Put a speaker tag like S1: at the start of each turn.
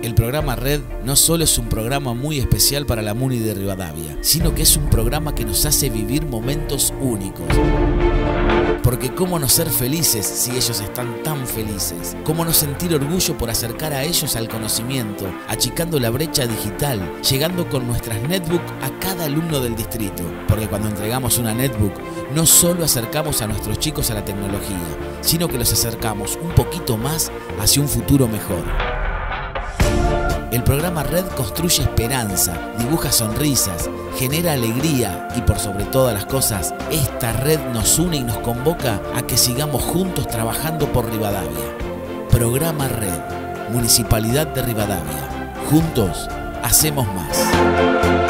S1: El programa Red no solo es un programa muy especial para la Muni de Rivadavia, sino que es un programa que nos hace vivir momentos únicos. Porque cómo no ser felices si ellos están tan felices, cómo no sentir orgullo por acercar a ellos al conocimiento, achicando la brecha digital, llegando con nuestras netbook a cada alumno del distrito. Porque cuando entregamos una netbook, no solo acercamos a nuestros chicos a la tecnología, sino que los acercamos un poquito más hacia un futuro mejor. El programa Red construye esperanza, dibuja sonrisas, genera alegría y por sobre todas las cosas, esta red nos une y nos convoca a que sigamos juntos trabajando por Rivadavia. Programa Red, Municipalidad de Rivadavia. Juntos hacemos más.